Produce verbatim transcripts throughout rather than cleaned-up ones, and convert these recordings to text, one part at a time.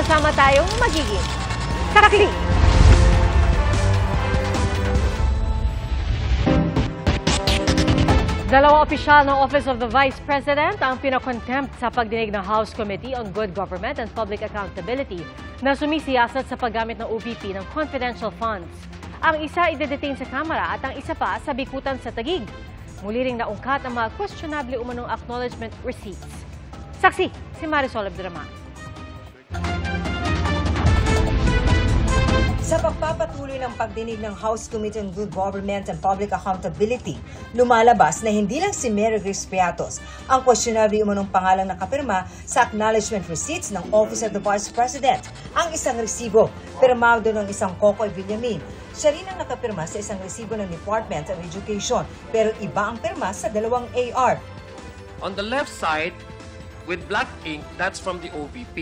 Sama-sama tayong magiging saksi. Dalawang opisyal ng Office of the Vice President ang pinakontempt sa pagdinig ng House Committee on Good Government and Public Accountability na sumisiyasat sa paggamit ng O V P ng confidential funds. Ang isa idedetain sa Kamara at ang isa pa sa bikutan sa Taguig. Muli ring naungkat ang mga questionable umanong acknowledgement receipts. Saksi, si Marisol Abdraman. Sa pagpapatuloy ng pagdinig ng House Committee on Good Government and Public Accountability, lumalabas na hindi lang si Mary Grace Piatos ang questionable umanong pangalang nakapirma sa acknowledgement receipts ng Office of the Vice President. Ang isang resibo, pirmado ng isang Kokoy Villamin. Siya rin ang nakapirma sa isang resibo ng Department of Education, pero iba ang pirma sa dalawang A R. On the left side, with black ink, that's from the O V P.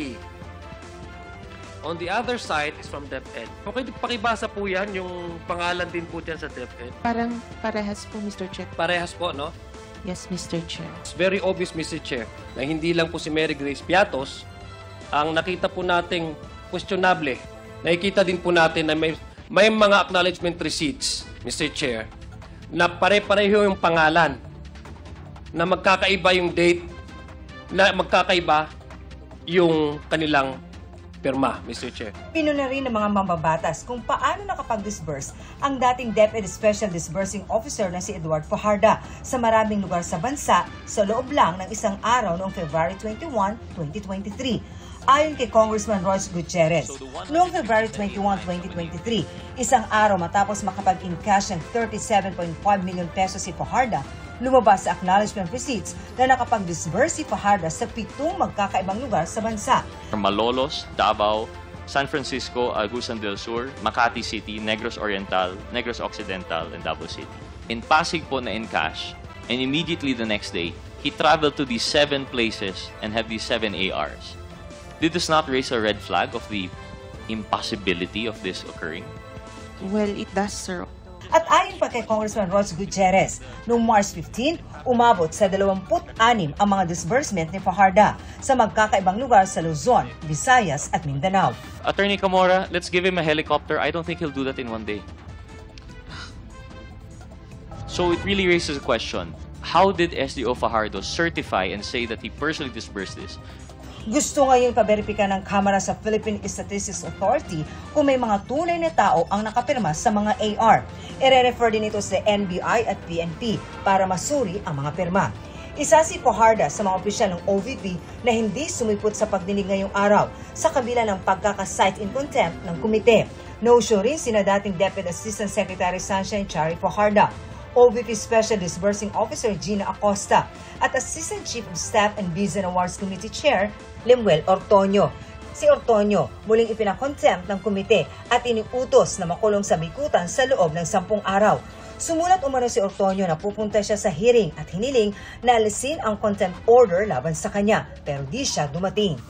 On the other side is from DepEd. Okay, pakibasa po yan, yung pangalan din po dyan sa DepEd. Parang parehas po, Mister Chair. Parehas po, no? Yes, Mister Chair. It's very obvious, Mister Chair, na hindi lang po si Mary Grace Piatos ang nakita po nating questionable. Nakikita din po natin na may, may mga acknowledgement receipts, Mister Chair, na pare-pareho yung pangalan, na magkakaiba yung date, na magkakaiba yung kanilang pirma, Mister Chair. Pinuna rin ng mga mambabatas kung paano nakapag-disburse ang dating DepEd Special Disbursing Officer na si Eduard Fajarda sa maraming lugar sa bansa sa loob lang ng isang araw noong February twenty-first, twenty twenty-three. Ayon kay Congressman Royce Gutierrez, noong February twenty-first, twenty twenty-three, isang araw matapos makapag-encash ng thirty-seven point five million pesos si Fajarda, lumabas sa acknowledgement receipts na nakapag-disburse si Fajarda sa pitong magkakaibang lugar sa bansa. Malolos, Davao, San Francisco, Agusan del Sur, Makati City, Negros Oriental, Negros Occidental, and Davao City. In Pasig po na encash, and immediately the next day, he traveled to these seven places and have these seven A Rs. Did this not raise a red flag of the impossibility of this occurring? Well, it does, sir. At ayon pa kay Congressman Royce Gutierrez, noong March fifteenth, umabot sa dalawampu't-anim ang mga disbursement ni Fajarda sa magkakaibang lugar sa Luzon, Visayas at Mindanao. Attorney Camora, let's give him a helicopter. I don't think he'll do that in one day. So it really raises a question. How did S D O Fajardo certify and say that he personally disbursed this? Gusto ngayon paberipika ng Kamara sa Philippine Statistics Authority kung may mga tunay na tao ang nakapirma sa mga A R. I-refer din ito sa N B I at P N P para masuri ang mga pirma. Isa si Fajarda sa mga opisyal ng O V P na hindi sumipot sa pagdinig ngayong araw sa kabila ng pagkaka-cite in contempt ng komite. No-show rin sina dating Deputy Assistant Secretary Sunshine Chari Fajarda, O V P Special Disbursing Officer Gina Acosta at Assistant Chief of Staff and Bids and Awards Committee Chair Lemuel Ortonio. Si Ortonio muling ipinakontempt ng komite at iniutos na makulong sa bikutan sa loob ng sampung araw. Sumulat umano si Ortonio na pupunta siya sa hearing at hiniling na alisin ang contempt order laban sa kanya, pero di siya dumating.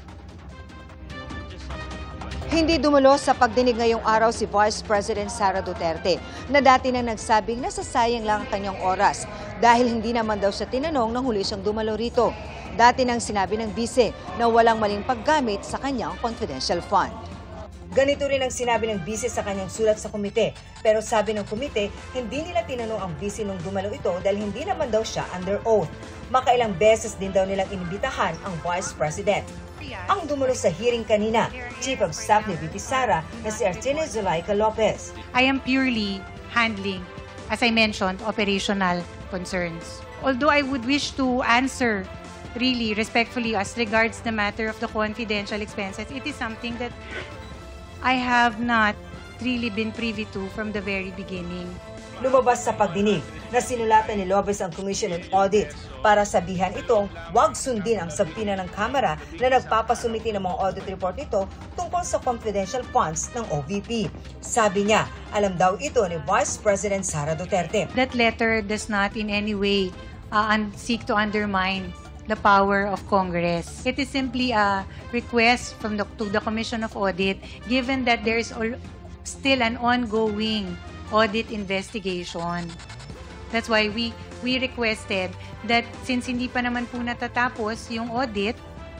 Hindi dumulo sa pagdinig ngayong araw si Vice President Sara Duterte na dati na nagsabing nasasayang lang ang kanyang oras dahil hindi naman daw siya tinanong nang huli siyang dumalo rito. Dati nang sinabi ng bise na walang maling paggamit sa kanyang confidential fund. Ganito rin ang sinabi ng bise sa kanyang sulat sa komite, pero sabi ng komite hindi nila tinanong ang bise nung dumalo ito dahil hindi naman daw siya under oath. Makailang beses din daw nilang inibitahan ang Vice President. Ang dumulo sa hearing kanina, Chief of Staff ni V P Sara na si Artine Zulaika Lopez. I am purely handling, as I mentioned, operational concerns. Although I would wish to answer really respectfully as regards the matter of the confidential expenses, it is something that I have not really been privy to from the very beginning. Lumabas sa pagdinig na sinulatan ni Lopez ang Commission on Audit para sabihan itong wag sundin ang sabtina ng Kamara na nagpapasumiti ng mga audit report nito tungkol sa confidential funds ng O V P. Sabi niya, alam daw ito ni Vice President Sara Duterte. That letter does not in any way uh, seek to undermine the power of Congress. It is simply a request from the, to the Commission of Audit, given that there is all, still an ongoing audit investigation. That's why we we requested that since hindi pa naman po natatapos yung audit,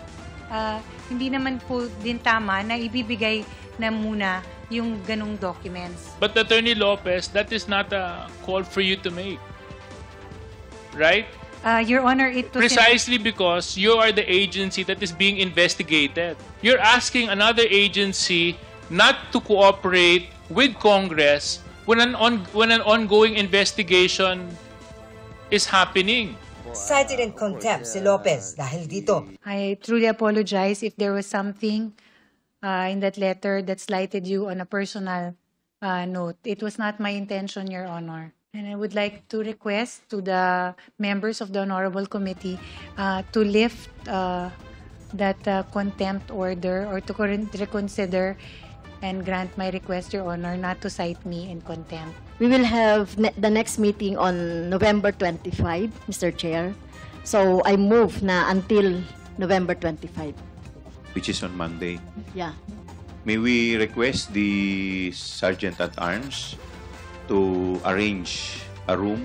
ah, hindi naman po din tama na ibibigay na muna yung ganong documents. But Attorney Lopez, that is not a call for you to make. Right? Uh, Your Honor, it was... Precisely because you are the agency that is being investigated. You're asking another agency not to cooperate with Congress when an, on, when an ongoing investigation is happening. Cited in contempt si Lopez dahil dito. I truly apologize if there was something uh, in that letter that slighted you on a personal uh, note. It was not my intention, Your Honor. And I would like to request to the members of the Honorable Committee uh, to lift uh, that uh, contempt order or to reconsider and grant my request, Your Honor, not to cite me in contempt. We will have ne- the next meeting on November twenty-fifth, Mister Chair. So I move na until November twenty-fifth. Which is on Monday. Yeah. May we request the Sergeant at Arms to arrange a room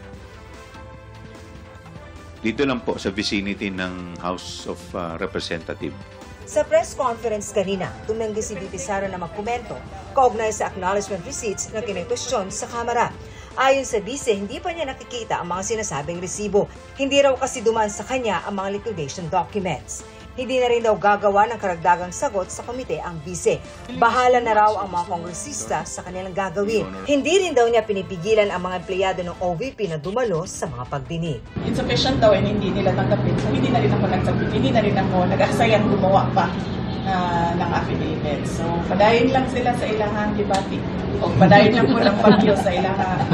dito lang po sa vicinity ng House of uh, Representatives. Sa press conference kanina, tumanggi si V P Sara na magkomento kaugnay sa acknowledgement receipts na kinekwestiyon sa Kamara. Ayon sa Vice, hindi pa niya nakikita ang mga sinasabing resibo. Hindi raw kasi dumaan sa kanya ang mga liquidation documents. Hindi na rin daw gagawa ng karagdagang sagot sa komite ang Vice. Bahala na raw ang mga kongresista sa kanilang gagawin. Hindi rin daw niya pinipigilan ang mga empleyado ng O V P na dumalo sa mga pagdinig. Insufficient daw and hindi nila tanggapin. So hindi na rin ako nagsabit. Hindi na rin ako nag-asayang gumawa pa uh, ng affidavit. So padayon lang sila sa ilang debate. O padayon lang po ng bagyo sa ilang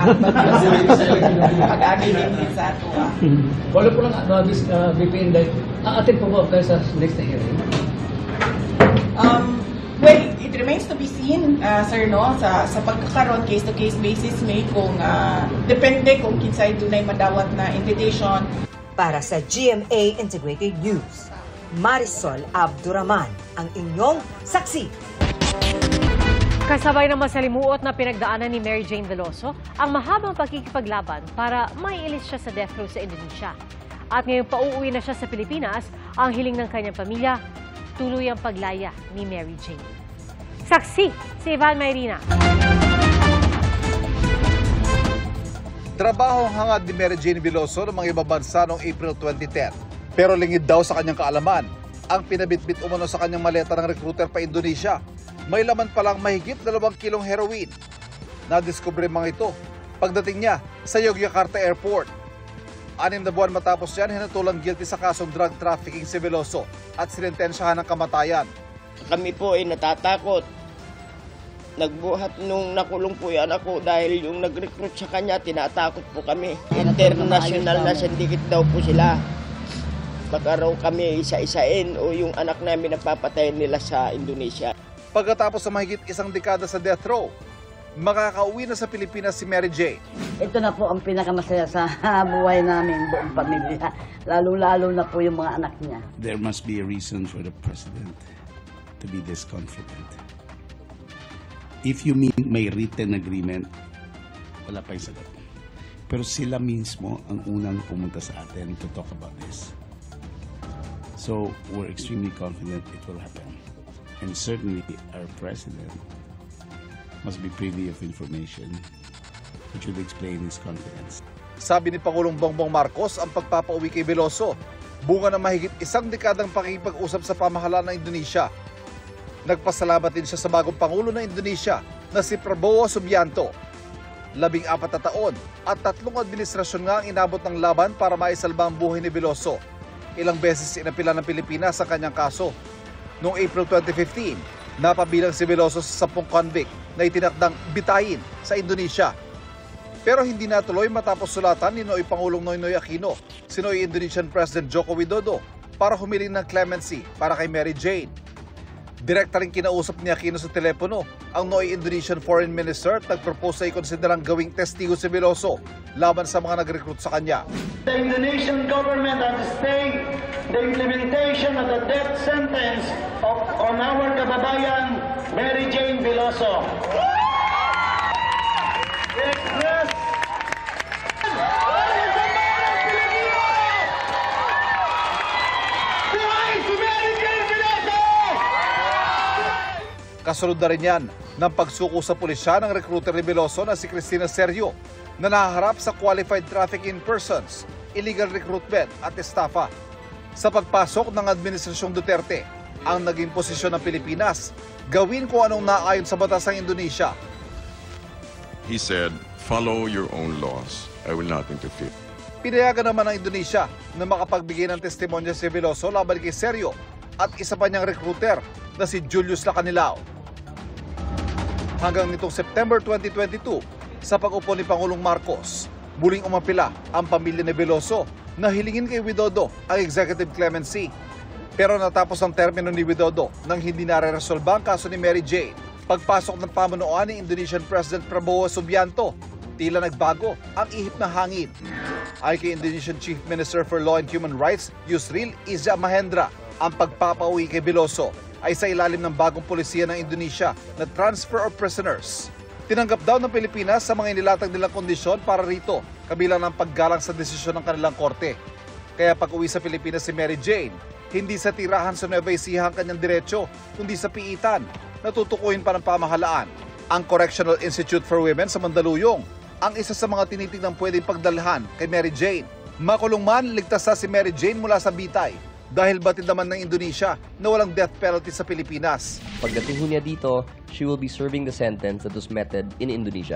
pag-agi din sa ato. Wala po lang ano, this uh, V P Inday. Aatin po ba kayo sa next hearing? Um, well, it remains to be seen, uh, sir, no? Sa, sa pagkakaroon, case-to-case basis may kung uh, depende kung kinsay dunay madawat na invitation. Para sa G M A Integrated News, Marisol Abduraman, ang inyong saksi. Kasabay ng masalimuot na pinagdaanan ni Mary Jane Veloso ang mahabang pagkikipaglaban para maiilis siya sa death row sa Indonesia. At ngayong pauuwi na siya sa Pilipinas, ang hiling ng kanyang pamilya, tuloy ang paglaya ni Mary Jane. Saksi, si Ivan Mayrina. Trabaho ang hangad ni Mary Jane Veloso ng mga ibang bansa noong April twenty ten. Pero lingid daw sa kanyang kaalaman, ang pinabitbit umano sa kanyang maleta ng recruiter pa Indonesia. May laman palang mahigit dalawang kilong heroin. Nadiskubre mga ito pagdating niya sa Yogyakarta Airport. Anim na buwan matapos yan, hinatulang guilty sa kasong drug trafficking si Veloso at sinintensyahan ng kamatayan. Kami po ay natatakot. Nagbuhat nung nakulong po yan ako dahil yung nag-recruit sa kanya, tinatakot po kami. International na syndicate daw po sila. Baka raw kami isa-isain o yung anak namin napapatayin nila sa Indonesia. Pagkatapos sa mahigit isang dekada sa death row, makakauwi na sa Pilipinas si Mary Jane. Ito na po ang pinakamasaya sa buhay namin, buong pamilya. Lalo-lalo na po yung mga anak niya. There must be a reason for the president to be this confident. If you mean may written agreement, wala pa yung sagot. Pero sila mismo ang unang pumunta sa atin to talk about this. So we're extremely confident it will happen. And certainly our president must be privy of information which would explain his confidence. Sabi ni Pangulong Bongbong Marcos ang pagpapauwi kay Veloso, bunga ng mahigit isang dekadang pakikipag-usap sa pamahalaan ng Indonesia. Nagpasalamat din siya sa bagong Pangulo ng Indonesia na si Prabowo Subianto. Labing apat na taon at tatlong administrasyon nga ang inabot ng laban para maisalba ang buhay ni Veloso. Ilang beses inapila ng Pilipinas ang kanyang kaso. Noong April twenty fifteen, napabilang si Veloso sa sampung convict na itinakdang bitayin sa Indonesia. Pero hindi natuloy matapos sulatan ni Noy Pangulong Noynoy Aquino, si Noy Indonesian President Joko Widodo para humiling ng clemency para kay Mary Jane. Direkta rin kinausap ni Aquino sa telepono ang Noy Indonesian Foreign Minister at nagpropose sa ikonsiderang gawing testigo si Veloso laban sa mga nag-recruit sa kanya. The Indonesian government has stayed the implementation of the death sentence of, on our kababayan Mary Jane Veloso. Express Mary Jane Kasunod na rin yan ng pagsuko sa pulisya ng recruiter ni Veloso na si Cristina Sergio na nahaharap sa qualified trafficking persons, illegal recruitment at estafa. Sa pagpasok ng Administrasyong Duterte, ang naging posisyon ng Pilipinas, gawin kung anong naayon sa batas ng Indonesia. He said, follow your own laws. I will not interfere. Pinayagan naman ng Indonesia na makapagbigay ng testimonya si Veloso laban kay Sergio at isa pa niyang recruiter na si Julius Lacanilao. Hanggang nitong September twenty twenty-two, sa pag-upo ni Pangulong Marcos, muling umapila ang pamilya ni Veloso na hilingin kay Widodo ang executive clemency. Pero natapos ang termino ni Widodo nang hindi nare-resolba ang kaso ni Mary Jane. Pagpasok ng pamunuan ni Indonesian President Prabowo Subianto, tila nagbago ang ihip ng hangin. Ay kay Indonesian Chief Minister for Law and Human Rights, Yusril Iza Mahendra, ang pagpapauwi kay Veloso ay sa ilalim ng bagong polisiya ng Indonesia na transfer of prisoners. Tinanggap daw ng Pilipinas sa mga inilatag nilang kondisyon para rito, kabilang ng paggalang sa desisyon ng kanilang korte. Kaya pag-uwi sa Pilipinas si Mary Jane, hindi sa tirahan sa Nueva Ecija ang kanyang diretsyo, kundi sa piitan, natutukuhin pa ng pamahalaan. Ang Correctional Institute for Women sa Mandaluyong, ang isa sa mga tinitignan pwedeng pagdalhan kay Mary Jane. Makulong man, ligtas na si Mary Jane mula sa bitay dahil batid naman ng Indonesia na walang death penalty sa Pilipinas. Pagdating ho niya dito, she will be serving the sentence that was meted in Indonesia.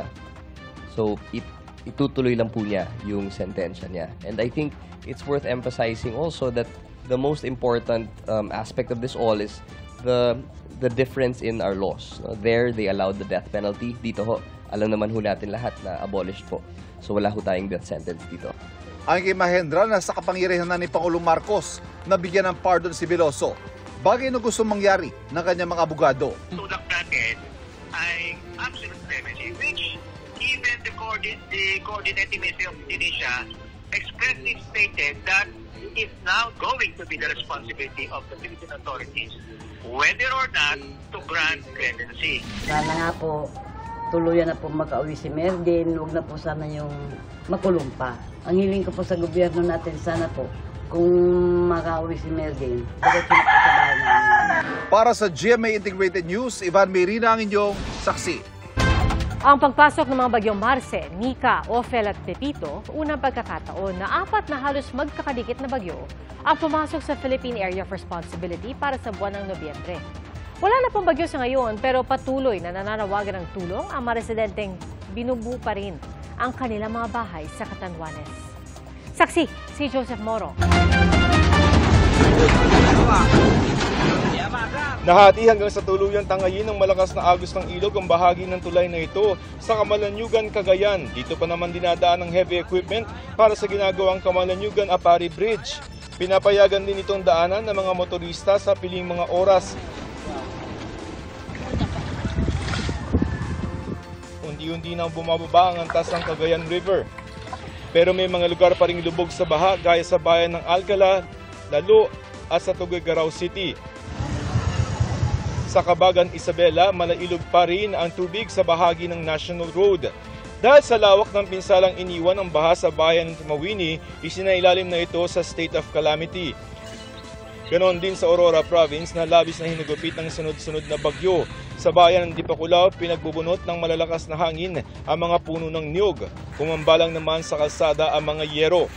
So, it, itutuloy lang po niya yung sentensya niya. And I think it's worth emphasizing also that the most important um, aspect of this all is the the difference in our laws. No? There, they allowed the death penalty. Dito ho, alam naman ho natin lahat na abolished po. So wala ho tayong death sentence dito. Ang kay Mahendra na sa kapangyarihan na ni Pangulong Marcos na bigyan ng pardon si Veloso, bagay na gusto mangyari ng kanyang mga abogado. Tulak natin ay absolute clemency, which even the, coordin the coordinating ministry of Indonesia expressly stated that it is now going to be the responsibility of the Philippine authorities whether or not to grant clemency. Sana nga po, tuluyan na po makauwi si Merdin, huwag na po sana yung makulong pa. Ang hiling ko po sa gobyerno natin, sana po, kung makauwi si Merdin, diretso na po sa bahay namin. Para sa G M A Integrated News, Ivan Mayrina ang inyong saksi. Ang pagpasok ng mga bagyong Marce, Nika, Ophel at Pepito, unang pagkakataon na apat na halos magkakadikit na bagyo ang pumasok sa Philippine Area of Responsibility para sa buwan ng Nobyembre. Wala na pong bagyo sa ngayon pero patuloy na nananawagan ng tulong ang mga residenteng binubuo pa rin ang kanilang mga bahay sa Catanduanes. Saksi, si Joseph Moro. Nahati hanggang sa tuluyang tangayin ng malakas na agos ng ilog ang bahagi ng tulay na ito sa Kamalanyugan, Cagayan. Dito pa naman dinadaan ng heavy equipment para sa ginagawang Kamalanyugan-Apari Bridge. Pinapayagan din itong daanan ng mga motorista sa piling mga oras. Unti-unti nang bumababa ang antas ng Cagayan River. Pero may mga lugar pa ring lubog sa baha gaya sa bayan ng Alcala, Lalo at sa Tuguegarao City. Sa Kabagan, Isabela, malailog pa rin ang tubig sa bahagi ng National Road. Dahil sa lawak ng pinsalang iniwan ng baha sa bayan ng Mawini, isinailalim na ito sa state of calamity. Ganon din sa Aurora Province na labis na hinugupit ng sunod-sunod na bagyo. Sa bayan ng Dipaculao, pinagbubunot ng malalakas na hangin ang mga puno ng niyog. Kumambalang naman sa kalsada ang mga yero.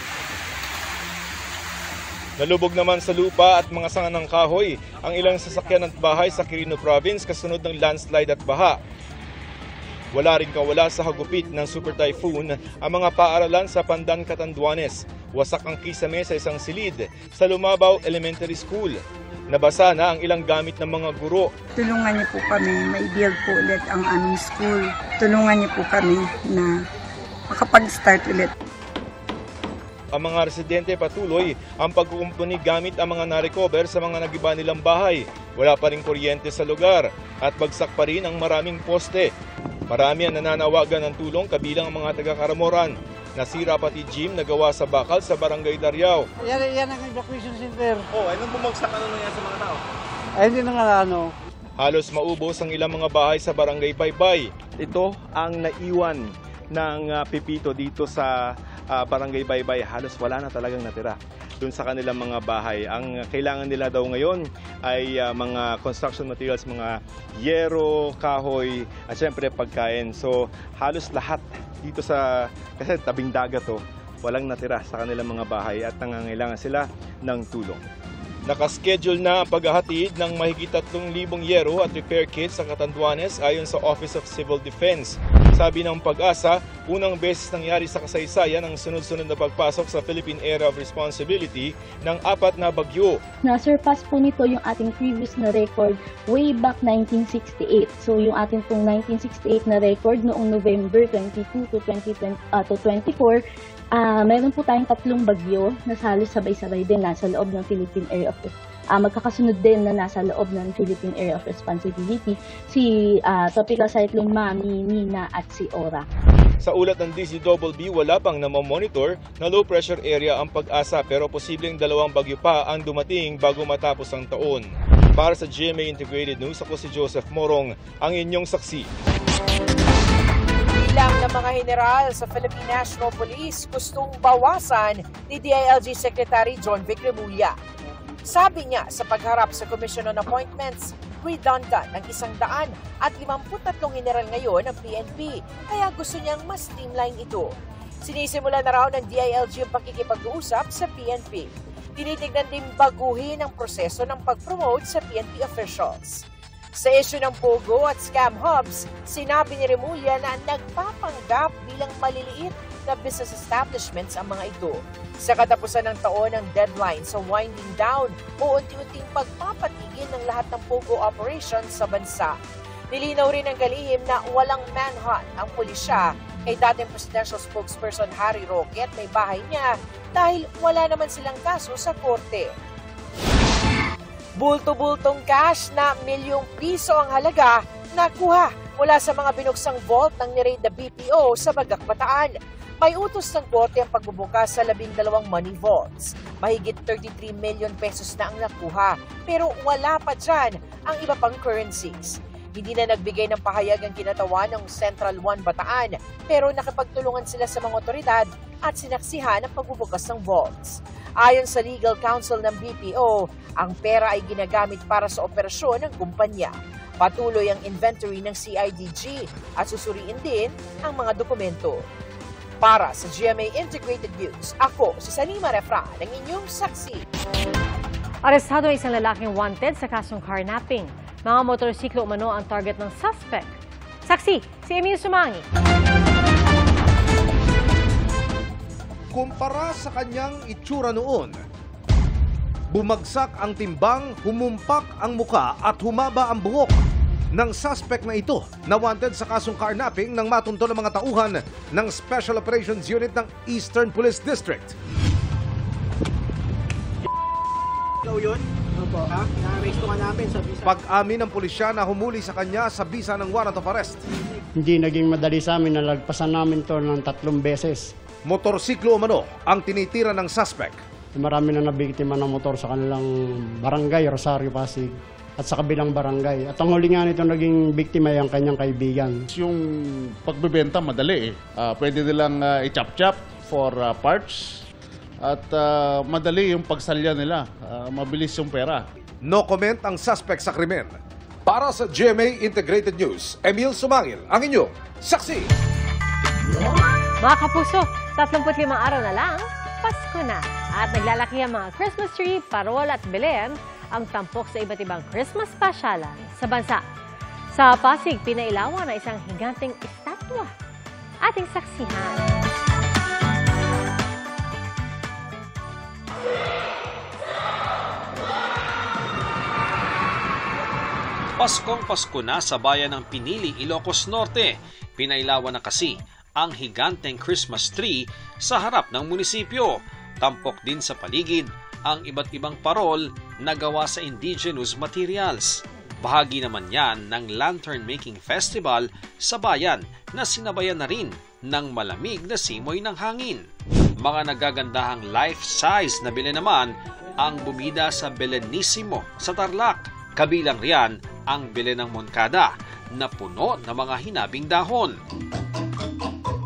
Nalubog naman sa lupa at mga sanga ng kahoy ang ilang sasakyan at bahay sa Quirino Province kasunod ng landslide at baha. Wala rin kawala sa hagupit ng Super Typhoon ang mga paaralan sa Pandan, Catanduanes. Wasak ang kisame sa isang silid sa Lumabaw Elementary School. Nabasa na ang ilang gamit ng mga guro. Tulungan niyo po kami, mai-build po ulit ang aming school. Tulungan niyo po kami na makapag-start ulit. Ang mga residente patuloy ang pagkukumpuni gamit ang mga na-recover sa mga nagiba nilang bahay. Wala pa rin kuryente sa lugar at bagsak pa rin ang maraming poste. Marami ang nananawagan ng tulong kabilang ang mga taga-Karamoran. Nasira pati gym na gawa sa bakal sa Barangay Dariao. Yan, yan ang evacuation center. Oh, ay nung bumagsak ano nangyari sa mga tao? Ay hindi na nga ano. Halos maubos ang ilang mga bahay sa Barangay Baybay. Ito ang naiwan ng uh, Pepito dito sa uh, barangay Baybay, halos wala na talagang natira doon sa kanilang mga bahay. Ang kailangan nila daw ngayon ay uh, mga construction materials, mga yero, kahoy, at syempre pagkain. So halos lahat dito sa, kasi tabing dagat to, walang natira sa kanilang mga bahay at nangangailangan sila ng tulong. Nakaschedule na ang paghahatid ng mahigit tatlong libong yero at repair kits sa Catanduanes ayon sa Office of Civil Defense. Sabi ng Pag-asa, unang beses nangyari sa kasaysayan ang sunod-sunod na pagpasok sa Philippine Area of Responsibility ng apat na bagyo. Na-surpass po nito yung ating previous na record way back nineteen sixty-eight. So yung ating pong nineteen sixty-eight na record noong November twenty-two to twenty-four, Uh, meron po tayong tatlong bagyo na halos sabay-sabay din nasa loob ng Philippine Area of uh, magkakasunod din na nasa loob ng Philippine Area of Responsibility, si uh, Tropical Cyclone Mami, Nina at si Ora. Sa ulat ng D Z B B, wala pang namomonitor na low pressure area ang Pag-asa pero posibleng dalawang bagyo pa ang dumating bago matapos ang taon. Para sa G M A Integrated News, ako si Joseph Morong, ang inyong saksi. Bilang ng mga general sa Philippine National Police gustong bawasan ni D I L G Secretary John Vic Remulla. Sabi niya sa pagharap sa Commission on Appointments, redundant ng isang daan at limamput tatlong general ngayon ng P N P, kaya gusto niyang mas streamline ito. Sinisimula na raw ng D I L G ang pakikipag-uusap sa P N P. Tinitignan din baguhin ang proseso ng pag-promote sa P N P officials. Sa issue ng Pogo at scam hubs, sinabi ni Remulla na nagpapanggap bilang maliliit na business establishments ang mga ito. Sa katapusan ng taon ng deadline sa winding down o unti-unting pagpapatigil ng lahat ng Pogo operations sa bansa. Nilinaw rin ng kalihim na walang manhunt ang pulisya kay dating presidential spokesperson Harry Roque at may bahay niya dahil wala naman silang kaso sa korte. Bulto-bultong cash na milyong piso ang halaga nakuha mula sa mga binuksang vault ng ni-raid na B P O sa Bagak, Bataan. May utos ng korte ang pagbubukas sa labing dalawang money vaults. Mahigit thirty-three million pesos na ang nakuha, pero wala pa dyan ang iba pang currencies. Hindi na nagbigay ng pahayag ang kinatawan ng Central One Bataan, pero nakapagtulungan sila sa mga otoridad at sinaksihan ang pagbubukas ng vaults. Ayon sa legal counsel ng B P O, ang pera ay ginagamit para sa operasyon ng kumpanya. Patuloy ang inventory ng C I D G at susuriin din ang mga dokumento. Para sa G M A Integrated News, ako si Salima Refra ng inyong saksi. Arestado ang isang lalaking wanted sa kasong carnapping. Mga motorsiklo umano ang target ng suspect. Saksi, si Emil Sumangi. Kumpara sa kanyang itsura noon, bumagsak ang timbang, humumpak ang muka at humaba ang buhok ng suspect na ito na wanted sa kasong carnapping ng matunto ng mga tauhan ng Special Operations Unit ng Eastern Police District. Ikaw yun? Opo. Ha? Na-arresto ka namin sa bisa. Pag-amin ng pulisya na humuli sa kanya sa bisa ng warrant of arrest. Hindi naging madali sa amin, nalagpasan namin to ng tatlong beses. Motorsiklo umano ang tinitira ng suspect. Marami na nabiktima ng motor sa kanilang barangay, Rosario, Pasig, at sa kabilang barangay. At ang huli nga nito naging biktima ay ang kanyang kaibigan. Yung pagbebenta madali eh. Uh, pwede nilang uh, i-chop-chop for uh, parts at uh, madali yung pagsalya nila. Uh, mabilis yung pera. No comment ang suspect sa krimen. Para sa G M A Integrated News, Emil Sumangil, ang inyong saksi. Mga kapuso, tatlumpu't limang araw na lang, Pasko na. At naglalaki ang mga Christmas tree, parol at Belen ang tampok sa iba't ibang Christmas pasyalan sa bansa. Sa Pasig, pinailawan na isang higanteng estatwa. Ating saksihan. Paskong Pasko na sa bayan ng Pinili, Ilocos Norte. Pinailawan na kasi ang higanteng Christmas tree sa harap ng munisipyo. Tampok din sa paligid ang iba't ibang parol na gawa sa indigenous materials. Bahagi naman yan ng Lantern Making Festival sa bayan na sinabayan na rin ng malamig na simoy ng hangin. Mga nagagandahang life-size na Belen naman ang bumida sa Belenissimo sa Tarlac. Kabilang riyan ang Belen ng Moncada na puno ng mga hinabing dahon.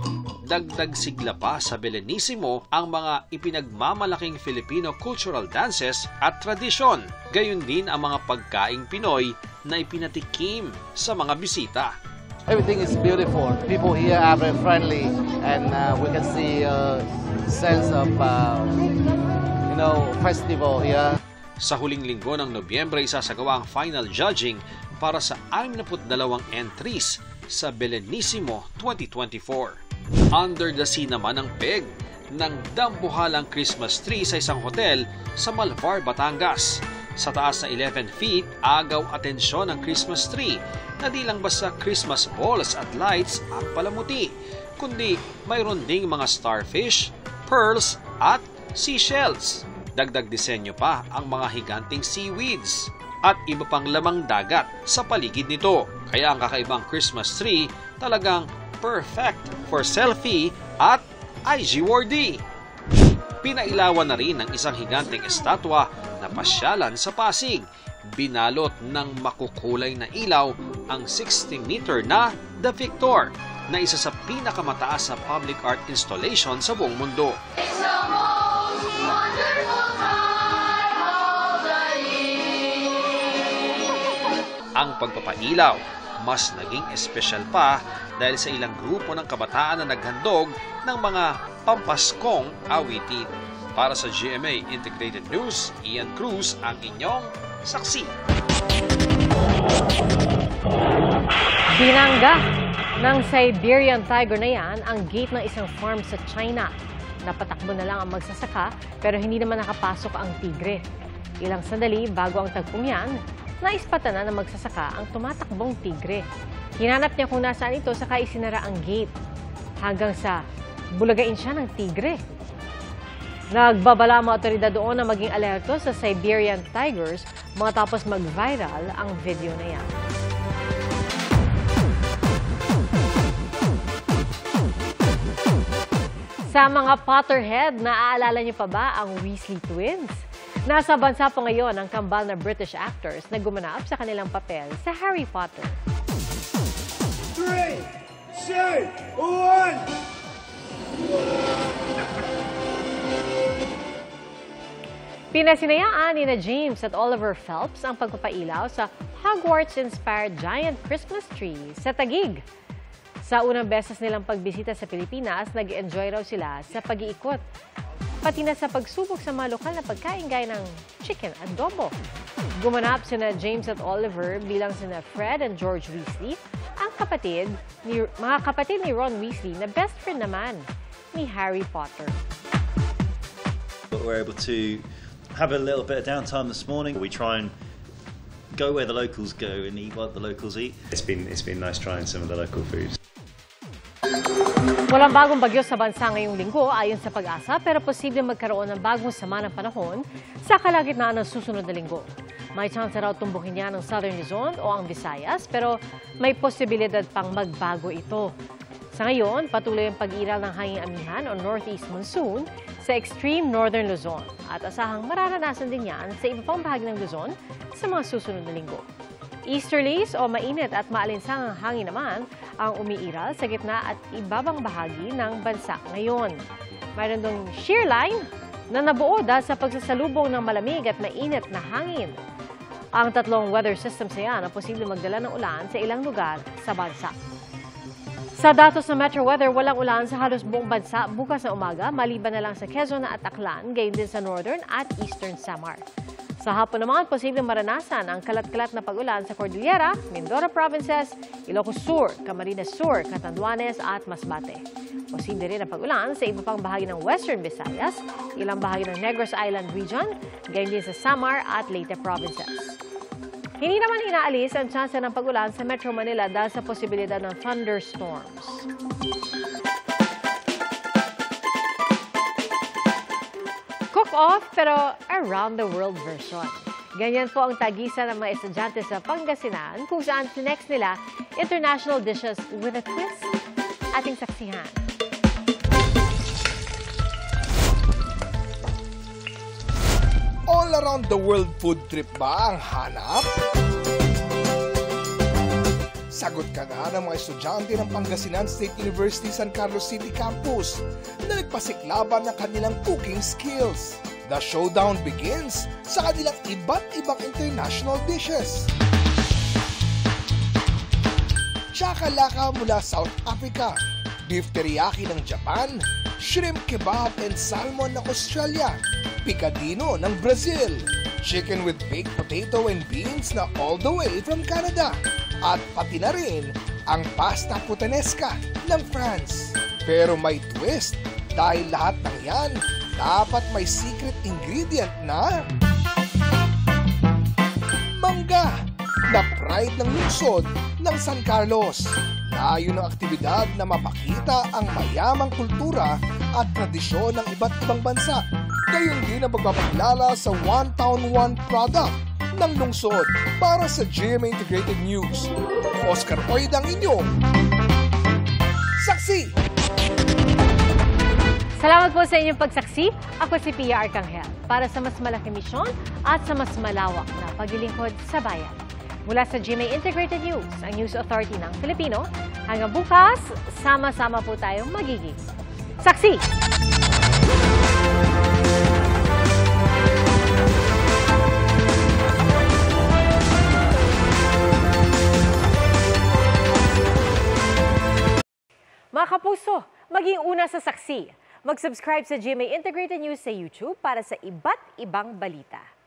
dagdag sigla pa sa Belenisimo ang mga ipinagmamalaking Filipino cultural dances at tradisyon. Gayon din ang mga pagkaing Pinoy na ipinatikim sa mga bisita. Everything is beautiful. People here are very friendly, and uh, we can see a sense of, uh, you know, festival here. Sa huling linggo ng Nobyembre, isasagawa ang final judging para sa anim na dalawang entries sa Belenisimo twenty twenty-four. Under the Sea naman ang peg ng dambuhalang Christmas tree sa isang hotel sa Malvar, Batangas. Sa taas na eleven feet, agaw atensyon ang Christmas tree na di lang basta Christmas balls at lights ang palamuti, kundi mayroon ding mga starfish, pearls at seashells. Dagdag disenyo pa ang mga higanting seaweeds at iba pang lamang dagat sa paligid nito. Kaya ang kakaibang Christmas tree talagang perfect for selfie at I G worthy. Pinailawan na rin ng isang higanteng estatwa na pasyalan sa Pasig. Binalot ng makukulay na ilaw ang sixty meter na The Victor, na isa sa pinakamataas na public art installation sa buong mundo. Ang pagpapailaw mas naging espesyal pa dahil sa ilang grupo ng kabataan na naghandog ng mga pampaskong awitin. Para sa G M A Integrated News, Ian Cruz ang inyong saksi. Binangga ng Siberian tiger na yan ang gate ng isang farm sa China. Napatakbo na lang ang magsasaka pero hindi naman nakapasok ang tigre. Ilang sandali bago ang tagpong yan, naispatan na ng magsasaka ang tumatakbong tigre. Hinanap niya kung nasaan ito saka isinara ang gate hanggang sa bulagain siya ng tigre. Nagbabala ang mga otoridad doon na maging alerto sa Siberian tigers matapos mag-viral ang video na yan. Sa mga Potterhead, naaalala niyo pa ba ang Weasley twins? Nasa bansa po ngayon ang kambal na British actors na gumanap sa kanilang papel sa Harry Potter. three, two, one! Pinasinayaan ni na James at Oliver Phelps ang pagpapailaw sa Hogwarts-inspired giant Christmas tree sa Taguig. Sa unang beses nilang pagbisita sa Pilipinas, nag-enjoy raw sila sa pag-iikot. Pati na sa pagsubok sa mga lokal na pagkain gaya ng chicken adobo. Gumanap sina James at Oliver bilang sina Fred and George Weasley, ang kapatid ni, mga kapatid ni Ron Weasley na best friend naman ni Harry Potter. But we're able to have a little bit of downtime this morning. We try and go where the locals go and eat what the locals eat. It's been it's been nice trying some of the local foods. Walang bagong bagyo sa bansa ngayong linggo ayon sa Pag-asa, pero posibleng magkaroon ng bagong sama ng panahon sa kalagitnaan ng susunod na linggo. May chance raw tumbukin niya ng Southern Luzon o ang Visayas, pero may posibilidad pang magbago ito. Sa ngayon, patuloy ang pag-iral ng hanging amihan o northeast monsoon sa extreme northern Luzon at asahang mararanasan din yan sa iba pang bahagi ng Luzon sa mga susunod na linggo. Easterlies o mainit at maalinsangang hangin naman ang umiiral sa gitna at ibabang bahagi ng bansa ngayon. Mayroon dong shear line na nabuo dahil sa pagsasalubong ng malamig at mainit na hangin. Ang tatlong weather systems na yan ang posibleng magdala ng ulan sa ilang lugar sa bansa. Sa datos ng Metro Weather, walang ulan sa halos buong bansa bukas na umaga, maliban na lang sa Quezon at Aklan, gayon din sa Northern at Eastern Samar. Sa hapon naman, posibleng maranasan ang kalat-kalat na pag-ulan sa Cordillera, Mindoro Provinces, Ilocos Sur, Camarines Sur, Catanduanes at Masbate. Posible rin ang pag-ulan sa iba pang bahagi ng Western Visayas, ilang bahagi ng Negros Island Region, gayon din sa Samar at Leyte Provinces. Hindi naman inaalis ang tsansa ng pag-ulan sa Metro Manila dahil sa posibilidad ng thunderstorms. Cook-off pero around the world version. Ganyan po ang tagisan ng mga estudyante sa Pangasinan kung saan sinext nila international dishes with a twist. Ating saksihan. All around the world food trip ba ang hanap? Sagot ka nga ng mga estudyante ng Pangasinan State University San Carlos City Campus na nagpasiklaban ng kanilang cooking skills. The showdown begins sa kanilang iba't ibang international dishes. Chakalaka mula South Africa, beef teriyaki ng Japan, shrimp kebab and salmon ng Australia, picadino ng Brazil, chicken with baked potato and beans na all the way from Canada, at pati na rin ang pasta puttanesca ng France. Pero may twist dahil lahat ng yan dapat may secret ingredient na mangga na pride ng lungsod ng San Carlos. Layo ng aktibidad na mapakita ang mayamang kultura at tradisyon ng iba't ibang bansa. Gayon din ang pagpapakilala sa One Town One product ng lungsod. Para sa G M A Integrated News, Oscar Oid ang inyong saksi. Salamat po sa inyong pagsaksi. Ako si Pia Arcangel para sa mas malaking misyon at sa mas malawak na paglilingkod sa bayan. Mula sa G M A Integrated News, ang News Authority ng Filipino, hanggang bukas, sama-sama po tayong magiging saksi! Mga kapuso, maging una sa saksi. Mag-subscribe sa G M A Integrated News sa YouTube para sa iba't ibang balita.